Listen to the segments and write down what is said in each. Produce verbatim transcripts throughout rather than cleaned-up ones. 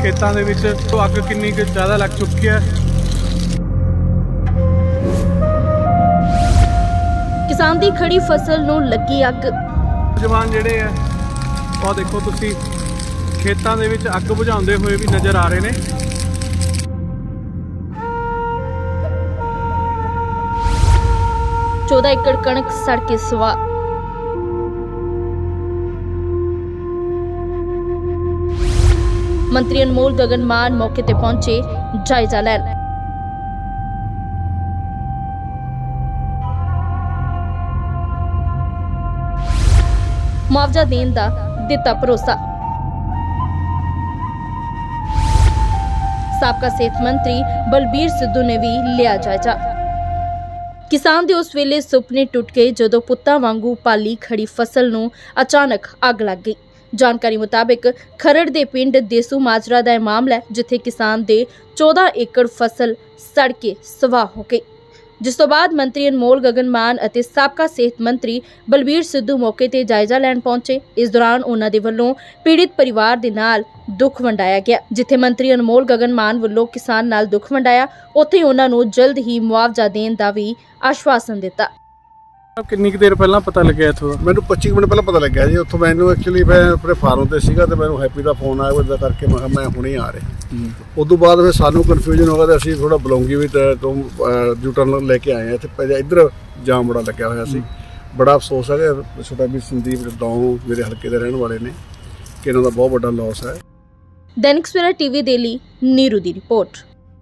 खेतों के विच तो अग कितनी ज़्यादा लग चुकी है। किसान दी खड़ी फसल नूं लगी अग। जवान जिहड़े है और देखो तुसी खेतों के विच अग बुझाउंदे हुए भी नज़र आ रहे ने। चौदह एकड़ कणक सड़ के सुआ। मंत्री अनमोल गगन मान मौके ते पहुंचे जायजा लैन। मुआवजा देने दा दिता भरोसा। साबका सेहत मंत्री बलबीर सिद्धू ने भी लिया जायजा। किसान दे उस वेले सुपने टुट गए जदों पुत्तां वांगू पाली खड़ी फसल नूं अचानक अग लग गई। जानकारी मुताबिक खरड़ दे पिंड देसू माजरा दा मामला है, जिथे किसान दे चौदह एकड़ फसल सड़ के सवाह हो गई। जिस तो बाद मंत्री अनमोल गगन मान अते साबका सेहत मंत्री बलबीर सिद्धू मौके ते जायजा लैण पहुंचे। इस दौरान उन्हां दे वल्लों पीड़ित परिवार दे नाल दुख वंडाया गया। जिथे मंत्री अनमोल गगन मान वल्लों किसान नाल दुख वंडाया, उत्थे उन्हां नूं जल्द ही मुआवजा देण दा भी आश्वासन दिता। कितनी देर पहला पता लग्या इत्थों? मैनू पच्चीस मिनट पहला पता लग्या जी। उत्थों मैनू एक्चुअली मैं अपने फार्म ते सीगा ते मैनू हैप्पी दा फोन आया इदा करके मैं मैं हुणे ही आ रहे। उदों बाद फिर सानू कन्फ्यूजन हो गया ते असीं थोड़ा बलौंगी भी तो यू टर्न लेके आए हैं ते इधर जाम बड़ा लग्या होया सी। बड़ा अफसोस है कि छोटा भी संदीप दाऊ मेरे हल्के दे रहने वाले ने कि इन्हां दा बहुत बड़ा लॉस है। दैनिक सवेरा टीवी दे लई नीरू दी रिपोर्ट।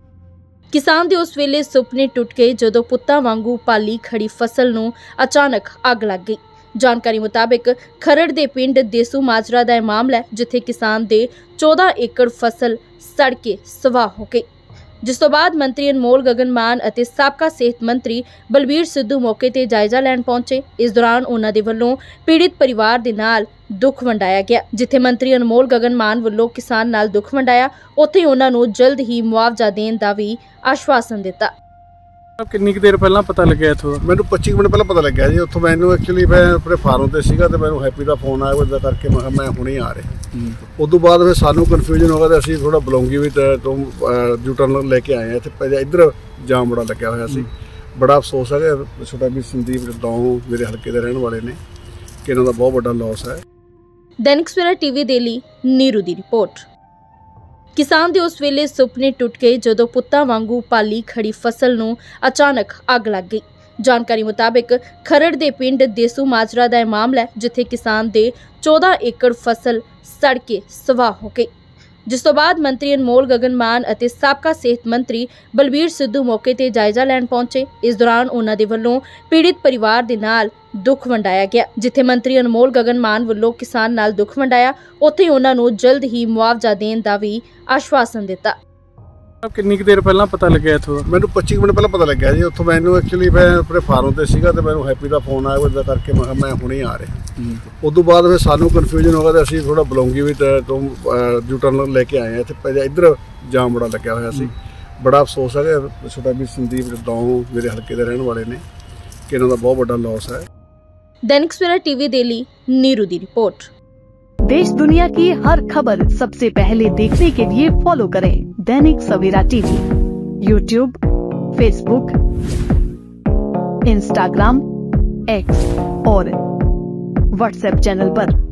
किसान दे उस वेले सुपने टुट गए जदों पुत्तां वांगू पाली खड़ी फसल नूं अचानक अग लग गई। जानकारी मुताबिक खरड़ दे पिंड देसू माजरा दा मामला है, जिथे किसान दे चौदह एकड़ फसल सड़ के सवाह हो गई। जिस तो बाद मंत्री अनमोल गगन मान अते साबका सेहत मंत्री बलबीर सिद्धू मौके ते जायजा लैण पहुंचे। इस दौरान उन्हां दे वल्लों पीड़ित परिवार दे नाल दुख वंडाया गया। जिथे मंत्री अनमोल गगन मान वल्लों किसान नाल दुख वंडाया, उत्थे उन्हां नूं जल्द ही मुआवजा देण दा भी आश्वासन दिता। कितनी देर पहला पता लग्या इत्थों? मैनू पच्चीस मिनट पहला पता लग्या जी। उत्थों मैनू एक्चुअली मैं अपने फार्म ते सीगा ते मैनू हैप्पी दा फोन आया इदा करके मैं मैं हुणे ही आ रहे। उदों बाद फिर सानू कन्फ्यूजन हो गया ते असीं थोड़ा बलौंगी भी तो यू टर्न लेके आए हैं ते इधर जाम बड़ा लग्या होया सी। बड़ा अफसोस है कि छोटा भी संदीप दाऊ मेरे हल्के दे रहने वाले ने कि इन्हां दा बहुत बड़ा लॉस है। दैनिक सवेरा टीवी दे लई नीरू दी रिपोर्ट। किसान दे उस वेले सुपने टुट गए जदों पुत्तां वांगू पाली खड़ी फसल नूं अचानक अग लग गई। जानकारी मुताबिक खरड़ दे पिंड देसू माजरा दा मामला है, जिथे किसान दे चौदह एकड़ फसल सड़ के सवाह हो गई। जिस तो बाद मंत्री अनमोल गगन मान अते साबका सेहत मंत्री बलबीर सिद्धू मौके ते जायजा लैण पहुंचे। इस दौरान उन्हां दे वल्लों पीड़ित परिवार दे नाल दुख वंडाया गया। जिथे मंत्री अनमोल गगन मान वल्लों किसान नाल दुख वंडाया, उत्थे उन्हां नूं जल्द ही मुआवजा देण दा भी आश्वासन दिता। कितनी देर पहला पता लग्या इत्थों? मैनू पच्चीस मिनट पहला पता लग्या जी। उत्थों मैनू एक्चुअली मैं अपने फार्म ते सीगा ते मैनू हैप्पी दा फोन आया इदा करके मैं मैं हुणे ही आ रहे। उदों बाद फिर सानू कन्फ्यूजन हो गया ते असीं थोड़ा बलौंगी भी तो यू टर्न लेके आए हैं ते इधर जाम बड़ा लग्या होया सी। बड़ा अफसोस है कि छोटा भी संदीप दाऊ मेरे हल्के दे रहने वाले ने कि इन्हां दा बहुत बड़ा लॉस है। दैनिक सवेरा टीवी दे लई नीरू दी रिपोर्ट। देश दुनिया की हर खबर सबसे पहले देखने के लिए फॉलो करें Dainik Savera TV, YouTube, Facebook, Instagram, X और व्हाट्सएप चैनल पर।